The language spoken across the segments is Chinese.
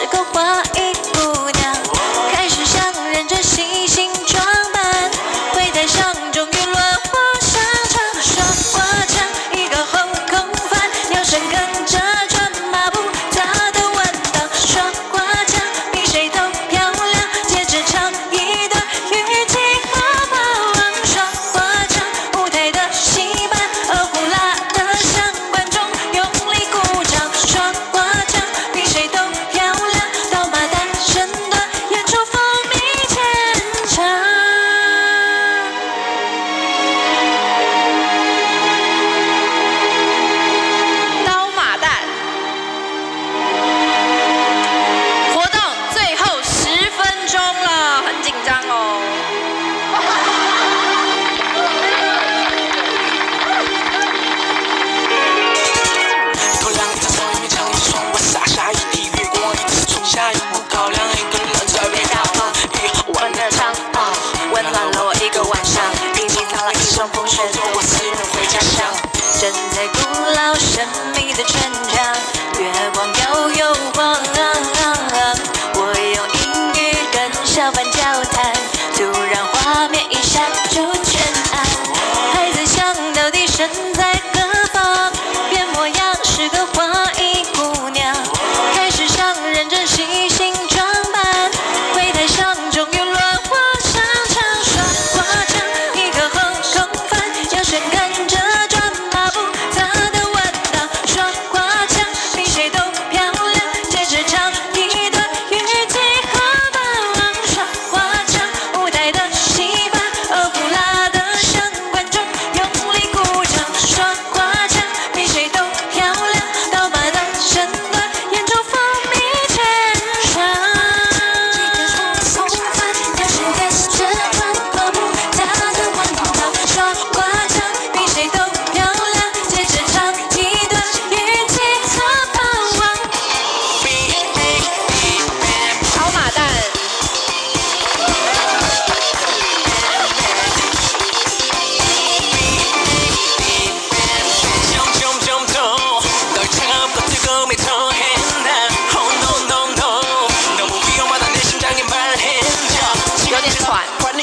个花衣姑娘，开始想认真细心装扮，会台上终于轮我上场，说我唱一个后空翻，摇身跟着转马步，他都闻到，说我唱比谁都漂亮，接着唱一段语气和把握，说我唱舞台的戏班，而呼啦的向观众用力鼓掌，说我唱比谁都漂亮，到马大身段演出风靡全场。刀马旦活动最后10分钟了，很紧张哦。 头两张双眼强一双，我洒下一滴月光，一次冲下一步高粱，一个人在别打放， 玩的唱温暖了我一个晚上，拼命藏了一双风雪，做我私人回家乡。站在古老神秘的城墙，月光摇又晃，我用英语跟小贩交谈，突然画面一下就全暗，孩子想到底身在何方，变模样是个花衣姑娘，开始想认真细心装扮，会台上终于轮我上场，说我唱一个后空翻，摇身跟着转马步，他都闻到，说我唱比谁都漂亮，接着唱一段语气和把握，说我唱舞台的戏班，而呼啦的向观众用力鼓掌，说我唱比谁都漂亮，到马大身段演出风靡全场。后翻，摇身跟着转马步，他都闻到，说我唱比谁都漂亮，接着唱一段语气和把握。跑马旦。有点喘。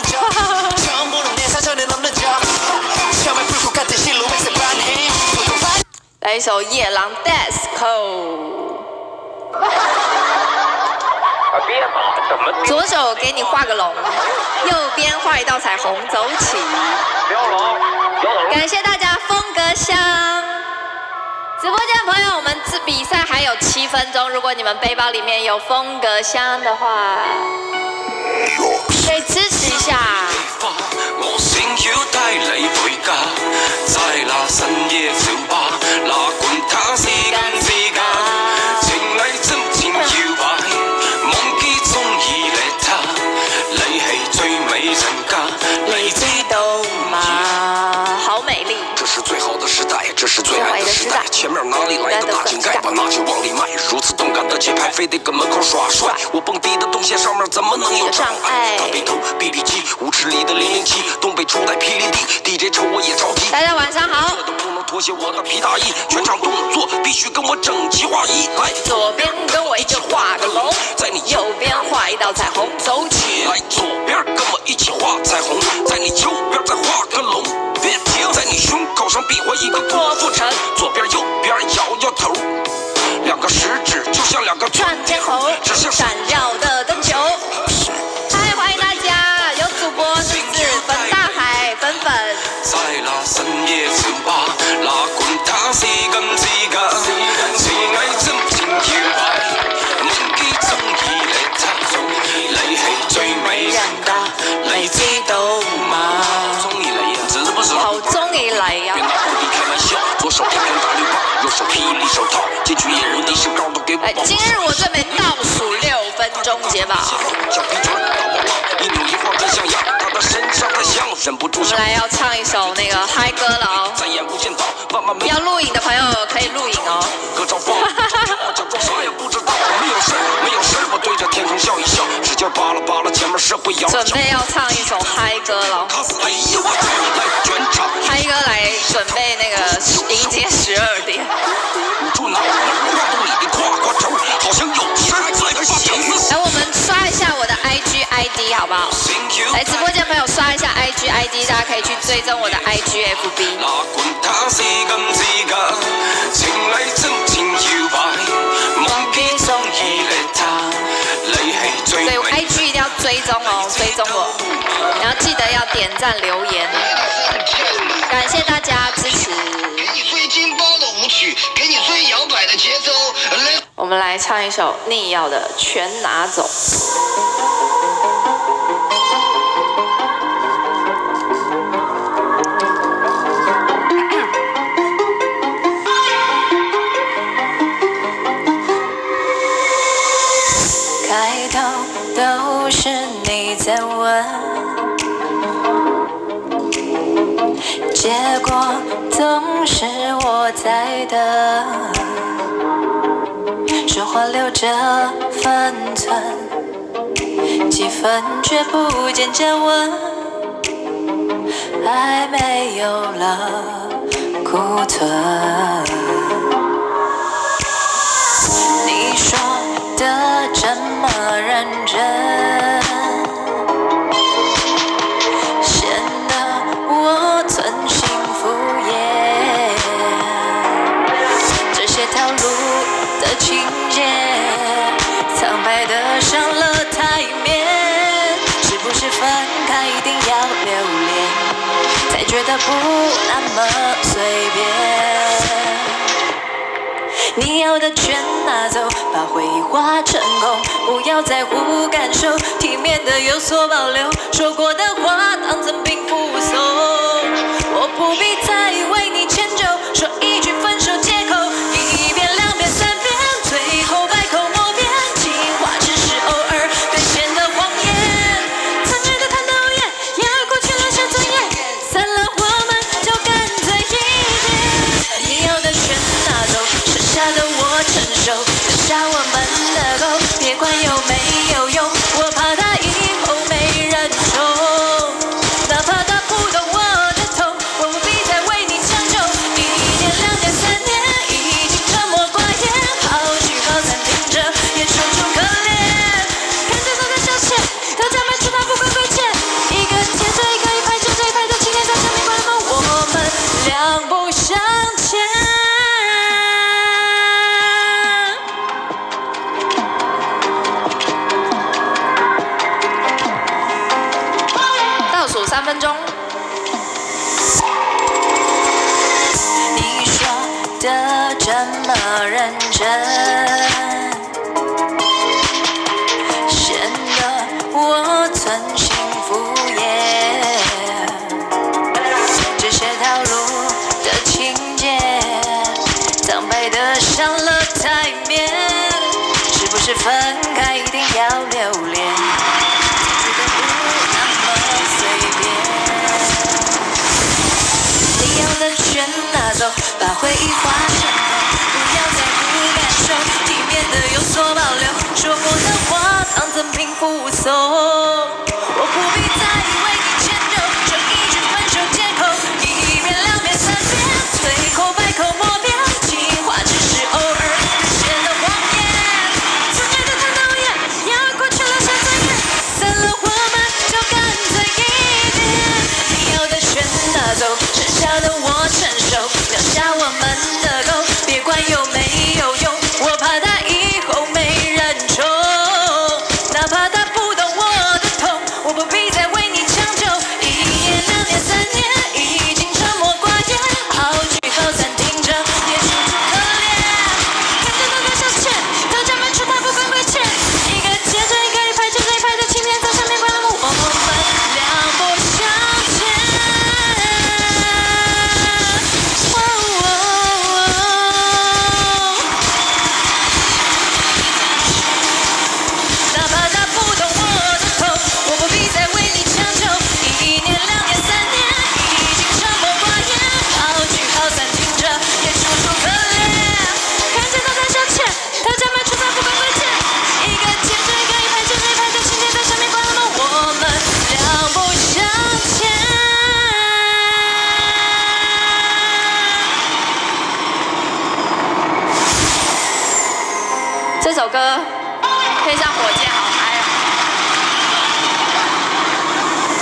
来一首《夜郎 Disco》。左手给你画个龙，右边画一道彩虹，走起。感谢大家风格箱。直播间的朋友，我们比赛还有7分钟，如果你们背包里面有风格箱的话，可以支持一下。 我想要帶你回家，在那深夜酒吧，哪管他是跟是假，情侶真情搖擺，忘記中意你他，你係最美人家，你知道嗎？ 好美丽。 这是最好的时代，这是最爱的时代。前面哪里来的大井盖，把那酒往里迈，如此动感的节拍，非得跟门口耍帅。我蹦迪的动线上面怎么能有障碍？大背头、臂力机、舞池里的007，东北初代霹雳地 ，DJ 瞅我也着急。 大家晚上好。 这都不能脱下我的皮大衣，全场动作必须跟我整齐划一。来， 左边跟我一起画个龙， 在你右边画一道彩虹，走起。 来，左边跟我一起画彩虹，在你右边再画个龙。别停，在你胸口上比划一个郭富城，左边右边摇摇头，两个食指就像两个串肩头， 指向闪耀的灯球。嗨，欢迎大家，有主播是不是？粉大海，粉。 在那深夜酒吧，哪管他是真是假，是愛真情搖擺，忘記中意你他，你係最美人家，你知道嗎？中意你啊，知不知道？ 好中意你啊！ 別拿徒弟開玩笑，左手一根大綠棒，右手霹靂手套，進去野人的身高都給我保護。 今日我這邊倒數6分鐘解吧。 一扭一晃真像样，他的身上太香，忍不住我們來要唱一首那個嗨歌了哦。 再眼不見到，慢慢沒。 要錄影的朋友可以錄影哦。 歌照放，我假裝啥也不知道，沒有事沒有事，我對着天空笑一笑，指尖扒拉扒拉前面社會搖。 準備要唱一首嗨歌了。 哎呀我操！來全場。 嗨歌來準備那個迎接12點。 捂住腦門，晃動你的胯胯軸，好像有事在發生。 来直播间朋友刷一下 IG ID， 大家可以去追踪我的 IG FB。对，IG 一定要追踪哦，追踪我，然后记得要点赞留言，感谢大家支持。 给你最劲爆的舞曲，给你最摇摆的节奏。 我们来唱一首逆耀的《全拿走》。开头都是你在问，结果总是我在等。说话留着分寸，气氛却不见加温，还没有了库存。你说的这么认真，显得我存心敷衍。这些套路的情节，苍白的上了台面。是不是分开一定要留恋，才觉得不那么随便？你要的全拿走，把回忆化成空，不要在乎感受，体面的有所保留。说过的话当赠品附送，我不必再为你迁就，说一句分手借口，一遍两遍三遍，最后百口莫辩。情话只是偶尔兑现的谎言，曾爱的谈讨厌，也过去留下尊严，散了我们就干脆一点。你要的全拿走，剩下的我承受，留下我们的狗，别管有没有用，我怕他以后没人宠，哪怕他不懂我的痛，我不必再为你将就。1年2年3年，已经沉默寡言，好聚好散听着也楚楚可怜。看着他的消遣，都加满出他不管亏欠，一个接着一个，一排接着一排的青年在下面关了门，我们两不相欠。倒数3分钟。你说的这么认真，显得我存心敷衍。这些套路的情节，苍白的上了台面。是不是分开一定要留恋，才觉得不那么随便？你要的全拿走，把回忆化成空，不要在乎感受，体面的有所保留。说过的话当赠品附送，我不必再为你迁就，说一句分手借口，一遍两遍三遍，最后百口莫辩。情话只是偶尔兑现的谎言，曾爱的谈讨厌，也过去留下尊严，散了我们就干脆一点。你要的全拿走，剩下的我承受，留下我们的狗，别管有没有用，我怕他以后没人宠，哪怕他不懂我的痛，我不必再为你将就。1年2年3年，已经沉默寡言，好聚好散听着也楚楚可怜。看着他的消遣，都加满出他不管亏欠，一个接着一个，一排接着一排的青年在下面关了门，我们两不相欠。哪怕他不懂我的痛，我不必再为你将就。1年2年3年，已经沉默寡言，好聚好散听着也楚楚可怜。看着他在消遣，他加满出他不管亏欠，一个接着一个，一排接着一排的情节在下面关了门，我们两不相欠。这首歌配上火箭，好嗨哦！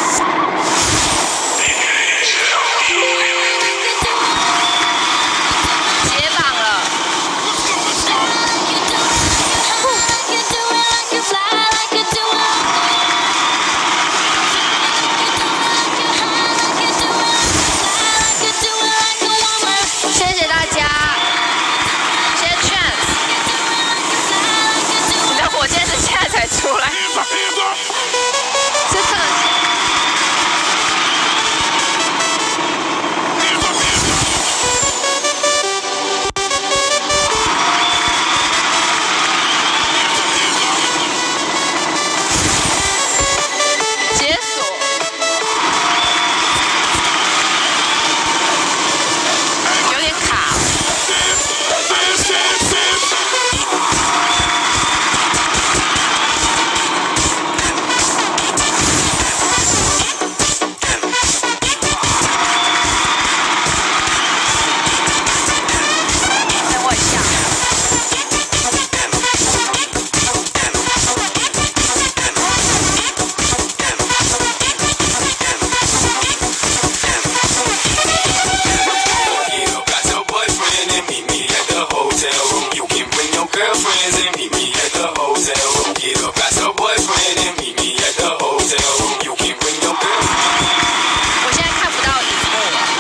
and meet me at the hotel. Get up, got your boyfriend and meet me at the hotel. You can bring your girl. 我现在看不到荧幕。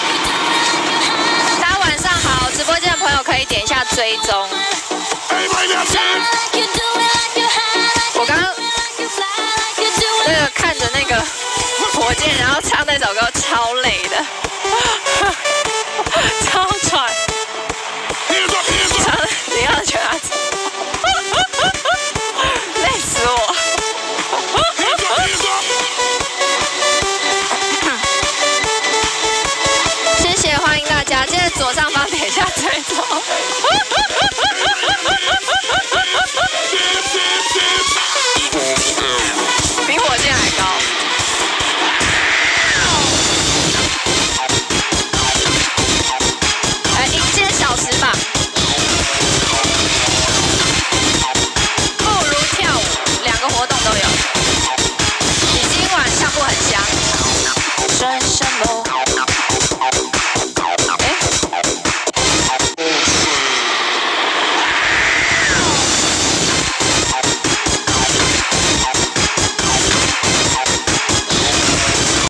大家晚上好，直播间的朋友可以点一下追踪。我刚刚那个看着那个火箭，然后唱那首歌，